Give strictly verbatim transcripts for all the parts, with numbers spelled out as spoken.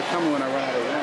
Tell me when I run out of room.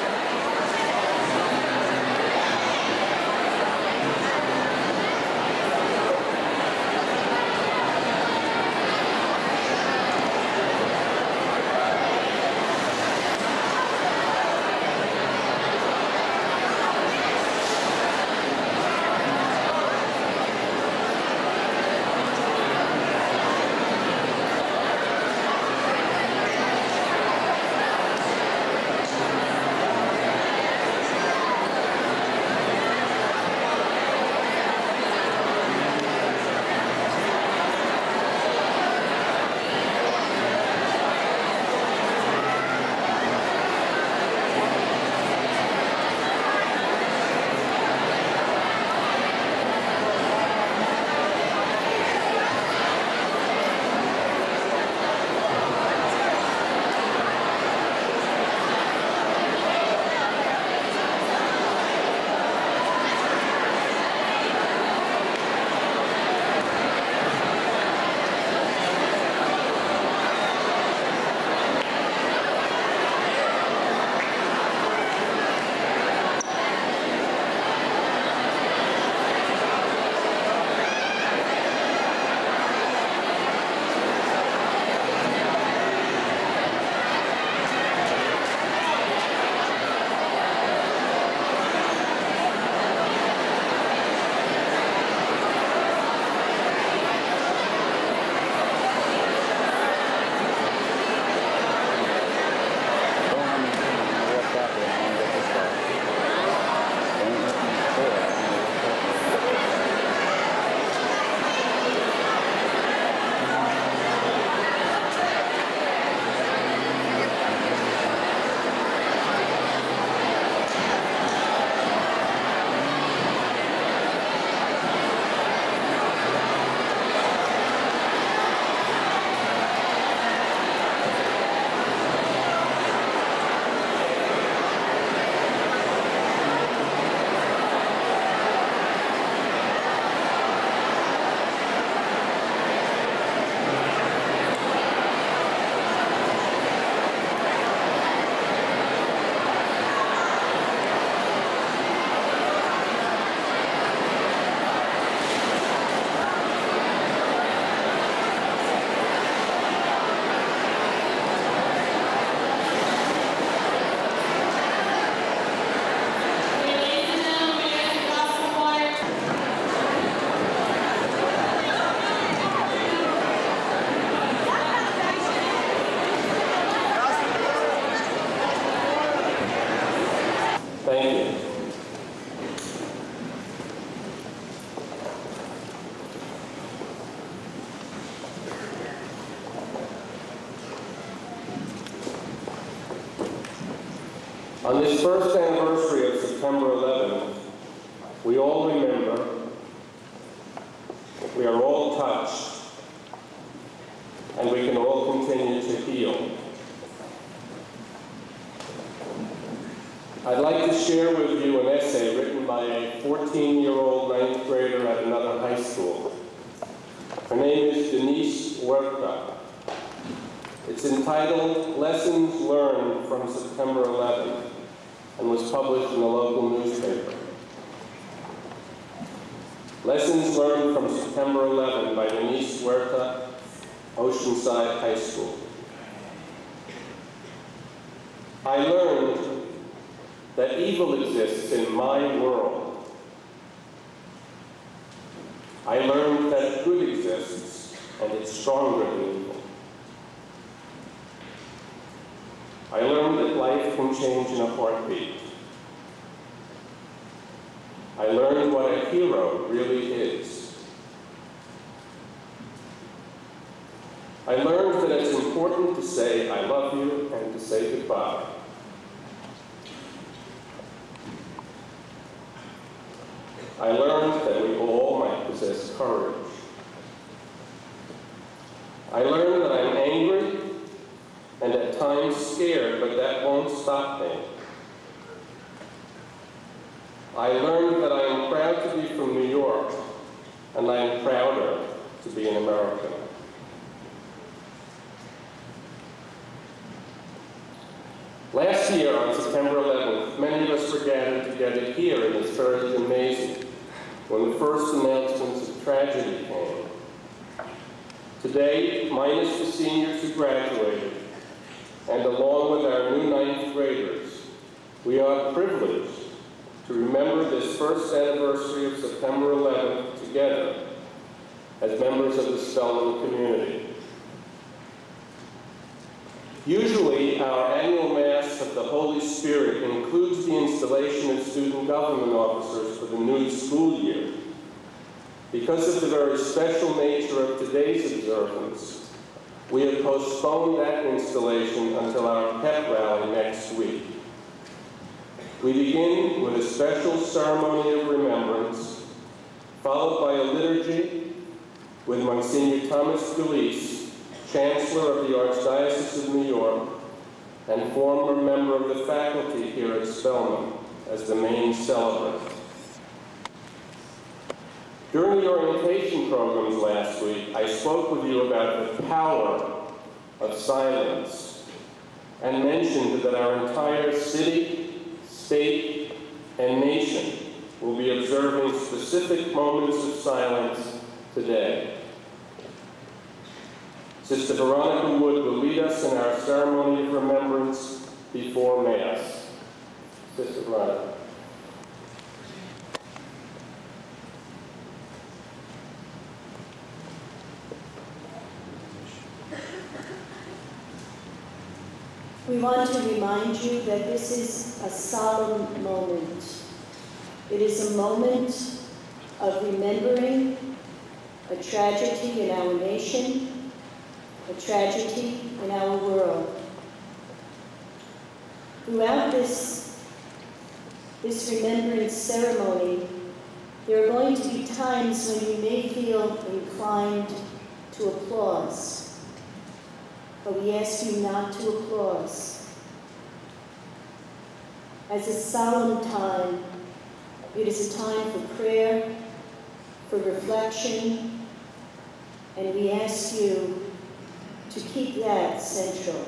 On this first anniversary of September eleventh, we all remember, we are all touched, and we can all continue to heal. I'd like to share with you an essay written by a fourteen-year-old ninth grader at another high school. Her name is Denise Huerta. It's entitled Lessons Learned from September eleventh and was published in a local newspaper. Lessons Learned from September eleventh by Denise Huerta, Oceanside High School. I learned that evil exists in my world. I learned that good exists and it's stronger than evil. I learned that life can change in a heartbeat. I learned what a hero really is. I learned that it's important to say I love you and to say goodbye. I learned that we all might possess courage. I learned that I'm angry and at times scared, but that won't stop me. I learned that I am proud to be from New York, and I am prouder to be an American. Last year, on September eleventh, many of us were gathered together here in this very gymnasium when the first announcements of tragedy came. Today, minus the seniors who graduated, and along with our new ninth graders, we are privileged to remember this first anniversary of September eleventh together as members of the Spellman community. Usually, our annual Mass of the Holy Spirit includes the installation of student government officers for the new school year. Because of the very special nature of today's observance, we have postponed that installation until our pep rally next week. We begin with a special ceremony of remembrance, followed by a liturgy with Monsignor Thomas Gullis, Chancellor of the Archdiocese of New York, and former member of the faculty here at Spellman, as the main celebrant. During the orientation programs last week, I spoke with you about the power of silence and mentioned that our entire city, state, and nation will be observing specific moments of silence today. Sister Veronica Wood will lead us in our ceremony of remembrance before Mass. Sister Veronica. We want to remind you that this is a solemn moment. It is a moment of remembering a tragedy in our nation, a tragedy in our world. Throughout this, this remembrance ceremony, there are going to be times when you may feel inclined to applause, but we ask you not to applause. As a solemn time, it is a time for prayer, for reflection, and we ask you to keep that central.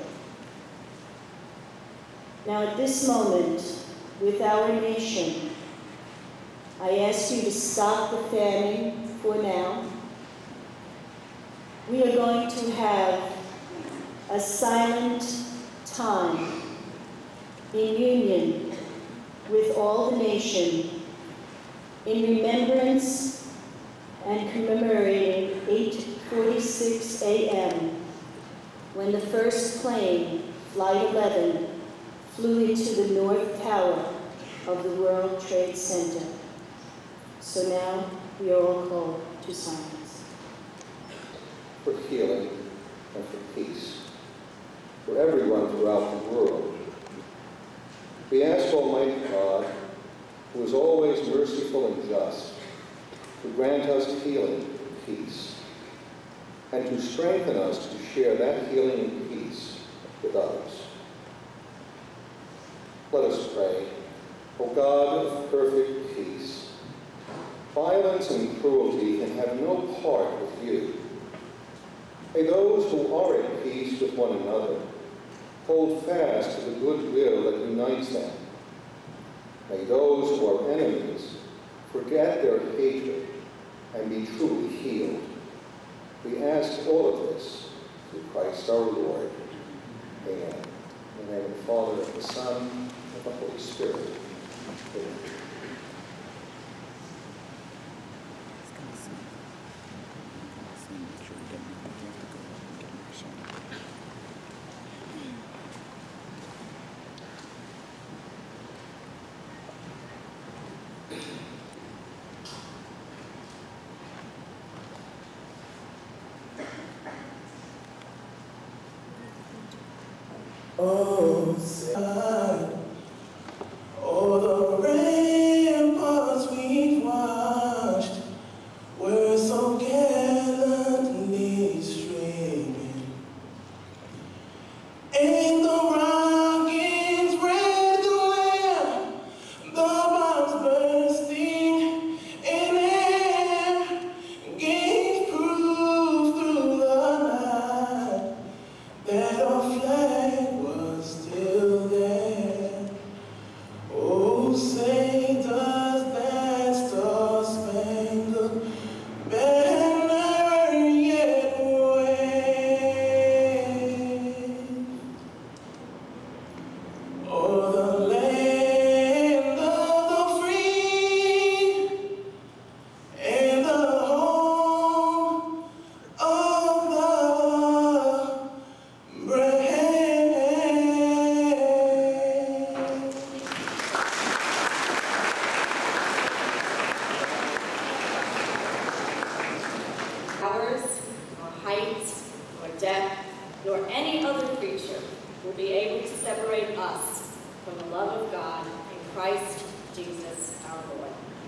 Now at this moment, with our nation, I ask you to stop the fanning for now. We are going to have a silent time in union with all the nation in remembrance and commemorating eight forty-six a m when the first plane, Flight eleven, flew into the North Tower of the World Trade Center. So now we are all called to silence. For healing and for peace, for everyone throughout the world. We ask Almighty God, who is always merciful and just, to grant us healing and peace, and to strengthen us to share that healing and peace with others. Let us pray. O God of perfect peace, violence and cruelty can have no part with you. May those who are at peace with one another hold fast to the goodwill that unites them. May those who are enemies forget their hatred and be truly healed. We ask all of this through Christ our Lord. Amen. In the name of the Father, and the Son, and of the Holy Spirit. Amen. Oh, sad. Oh, the ramparts we've watched were so gallantly streaming, and the rockets' red glare, the bombs bursting in air, gave proof through the night that our flag was still there. able to separate us from the love of God in Christ Jesus our Lord.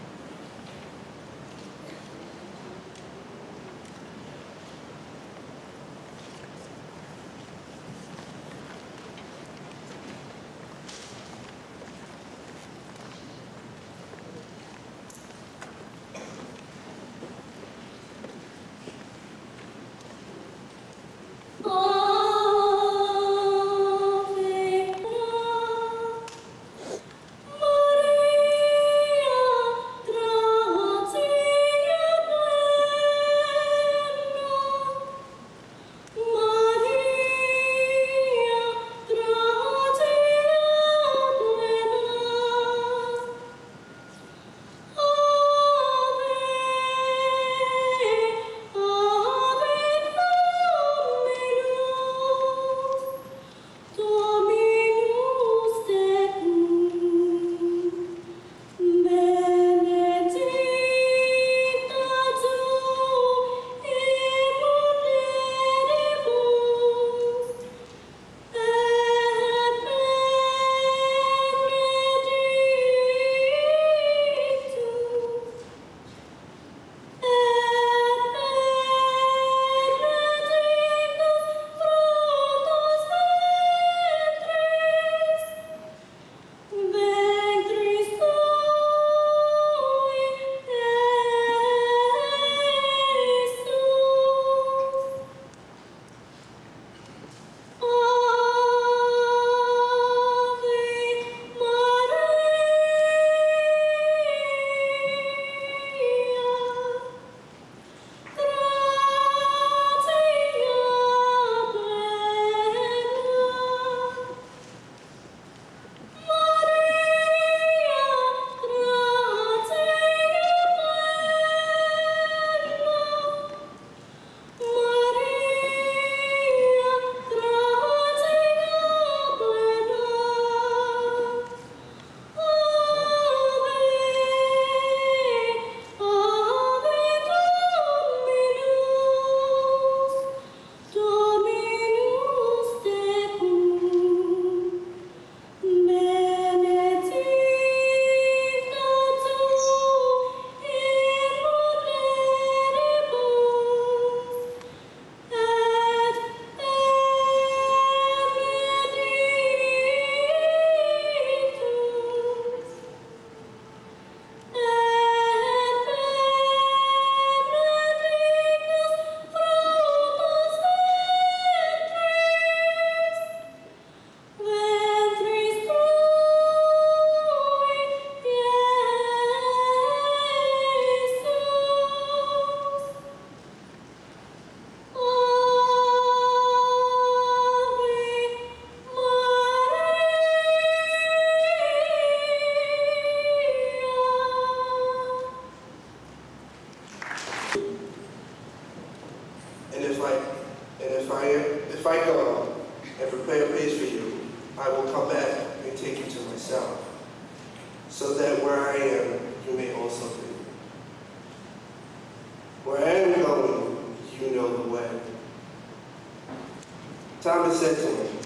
Thomas said to him,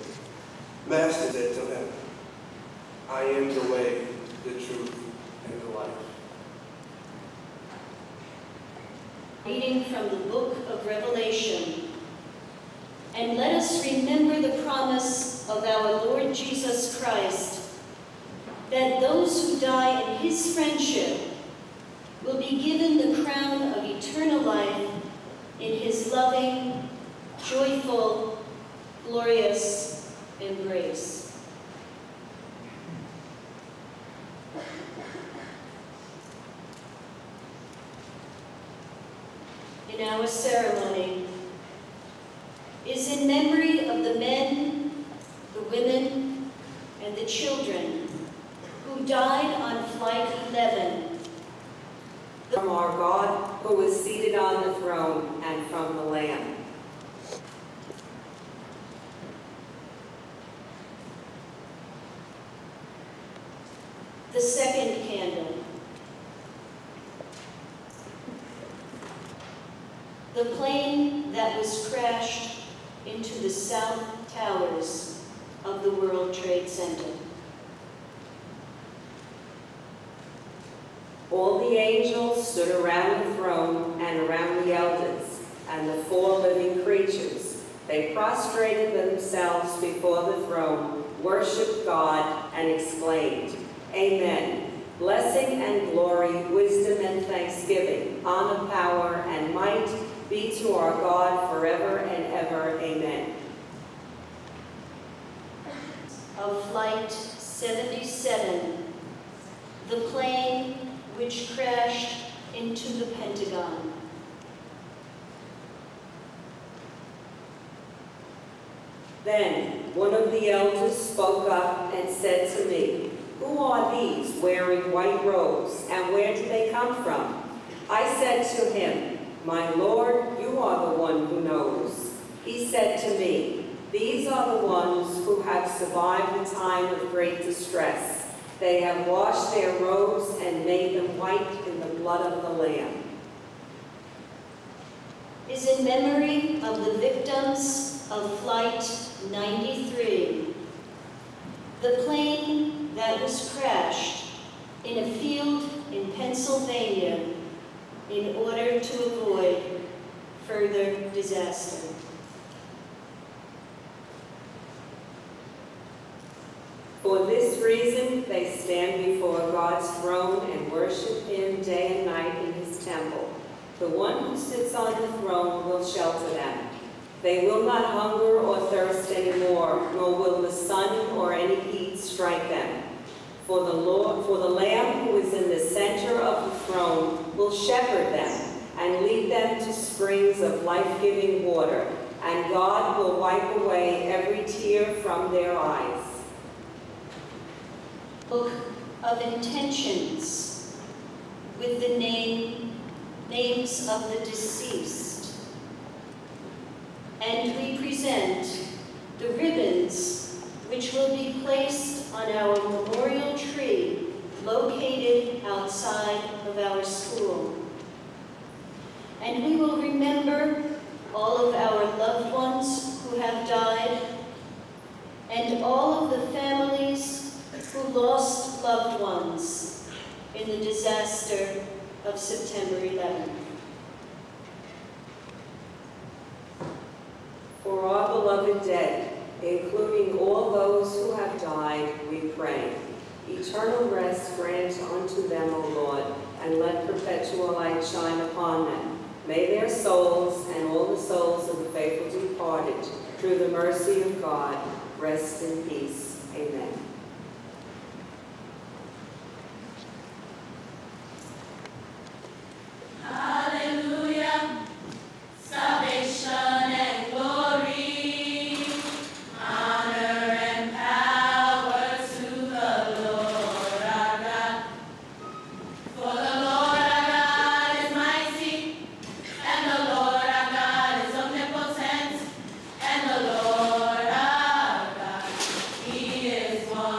Master said to him, I am the way, the truth, and the life. Reading from the book of Revelation. And let us remember the promise of our Lord Jesus Christ, that those who die in his friendship will be given the crown of eternal life in his loving, joyful, glorious embrace. In our ceremony is in memory of the men, the women, and the children who died on Flight eleven. From our God, who is seated on the throne, and from the Lamb. The second candle. The plane that was crashed into the South Towers of the World Trade Center. All the angels stood around the throne and around the elders and the four living creatures. They prostrated themselves before the throne, worshiped God, and exclaimed, Amen. Blessing and glory, wisdom and thanksgiving, honor, power, and might be to our God forever and ever. Amen. Of Flight seventy-seven, the plane which crashed into the Pentagon. Then one of the elders spoke up and said to me, Who are these wearing white robes, and where did they come from? I said to him, My Lord, you are the one who knows. He said to me, These are the ones who have survived the time of great distress. They have washed their robes and made them white in the blood of the Lamb. Is in memory of the victims of Flight ninety-three, the plane that was crashed in a field in Pennsylvania in order to avoid further disaster. For this reason, they stand before God's throne and worship him day and night in his temple. The one who sits on the throne will shelter them. They will not hunger or thirst anymore, nor will the sun or any heat strike them. For the Lord, for the Lamb who is in the center of the throne will shepherd them and lead them to springs of life-giving water, and God will wipe away every tear from their eyes. Book of Intentions with the name, names of the deceased. And we present the ribbons which will be placed on our memorial tree located outside of our school. And we will remember all of our loved ones who have died and all of the families who lost loved ones in the disaster of September eleventh. For our beloved dead, including all those who have died, we pray. Eternal rest grant unto them, O Lord, and let perpetual light shine upon them. May their souls and all the souls of the faithful departed, through the mercy of God, rest in peace. Amen. Hallelujah. Salvation and glory, honor and power to the Lord our God. For the Lord our God is mighty, and the Lord our God is omnipotent, and the Lord our God, he is one.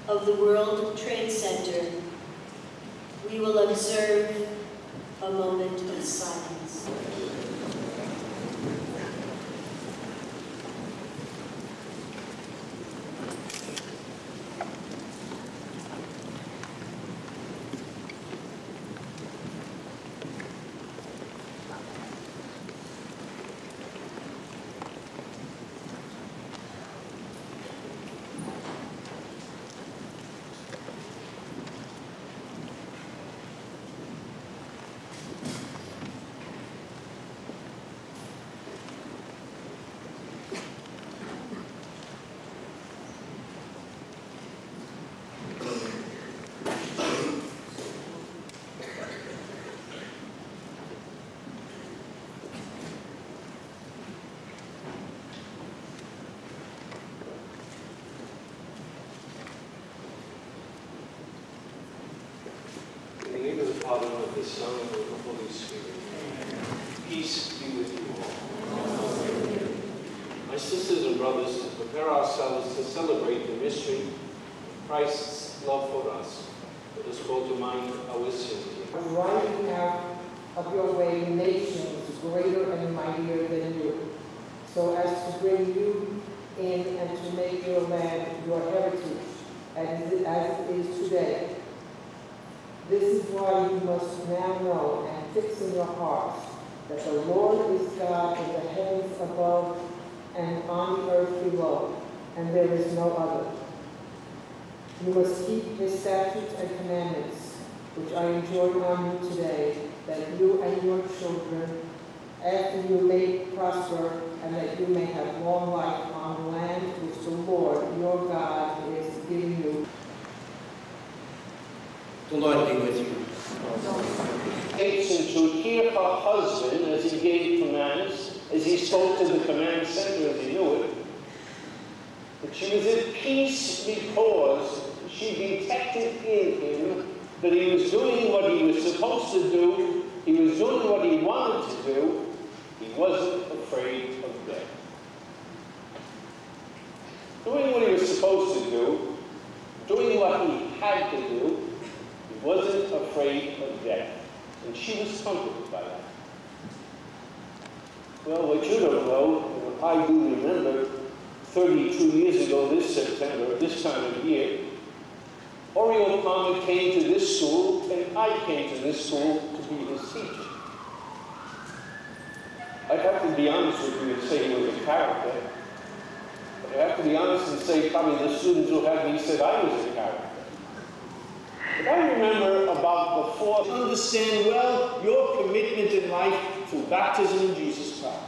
of the World Trade Center, we will observe a moment of silence. In the name of the Father, and of the Son, and of the Holy Spirit. Peace be with you all. My sisters and brothers, to prepare ourselves to celebrate the mystery of Christ's love for us, let us call to mind our sins. Driving out of your way nations greater and mightier than you, so as to bring you in and to make your land your heritage, as it, as it is today. This is why you must now know and fix in your hearts that the Lord is God in the heavens above and on the earth below, and there is no other. You must keep his statutes and commandments, which I enjoin on you today, that you and your children, after you may prosper, and that you may have long life on the land which the Lord your God is giving you. The Lord be with you. Hastened to hear her husband as he gave commands, as he spoke to the command center as he knew it. But she was at peace because she detected in him that he was doing what he was supposed to do, he was doing what he wanted to do, he wasn't afraid of death. Doing what he was supposed to do, doing what he had to do, he wasn't afraid of death. And she was comforted by that. Well, what you don't know, and what I do remember, thirty-two years ago this September, this time of year, Oriole Palmer came to this school, and I came to this school to be his teacher. I'd have to be honest with you and say he was a character. But I have to be honest and say probably the students who had me said I was a character. But I remember about the fourth, understand well your commitment in life through baptism in Jesus Christ.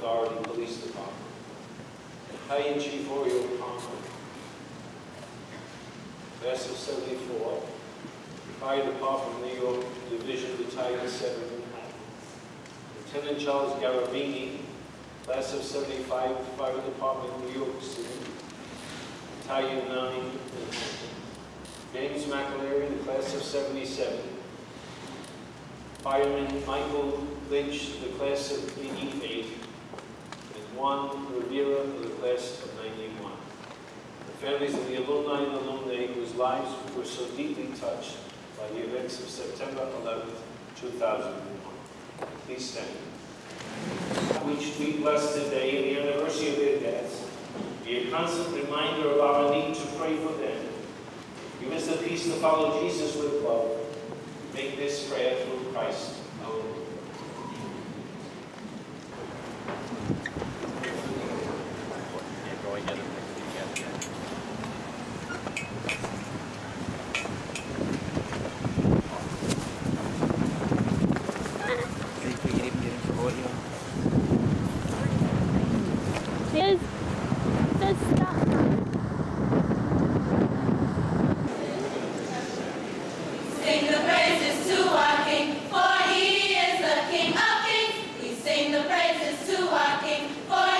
Authority Police Department. Battalion Chief Oriole Palmer, class of seventy-four, Fire Department, New York, Division Battalion seven, Manhattan. Lieutenant Charles Garabini, class of seventy-five, Fire Department, New York City, Battalion nine, Manhattan. James McAlery, the class of seventy-seven. Fireman Michael Lynch, the class of eighty-eight. And Juan Rivera, the class of ninety-one. The families of the alumni and alumnae whose lives were so deeply touched by the events of September eleventh, two thousand one. Please stand. Which we bless today in the anniversary of their deaths, be a constant reminder of our need to pray for them. Give us the peace to follow Jesus with love. Make this prayer through Christ our Lord. There's, there's stuff. Sing the praises to our King, for he is the King of kings. We sing the praises to our King, for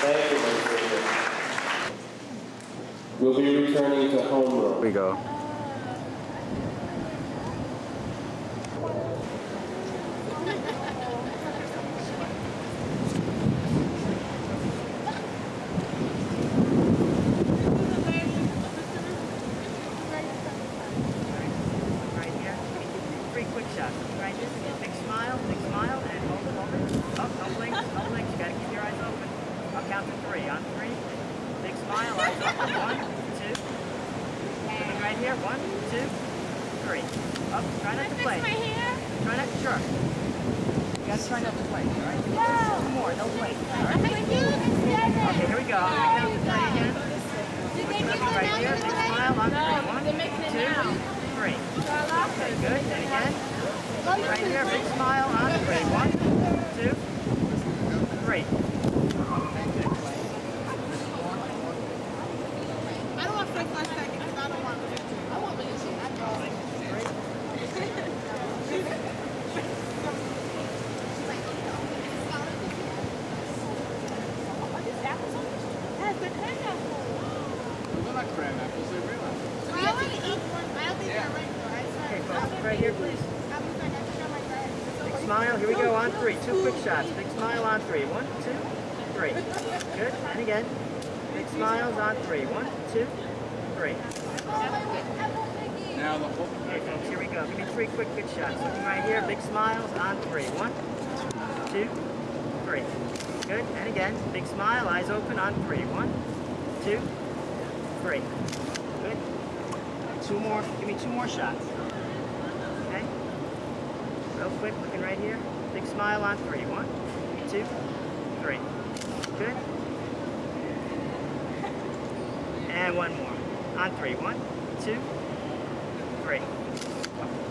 Thank you, Mister We'll be returning to homeroom. Here we go. And one more. On three. One, two, three.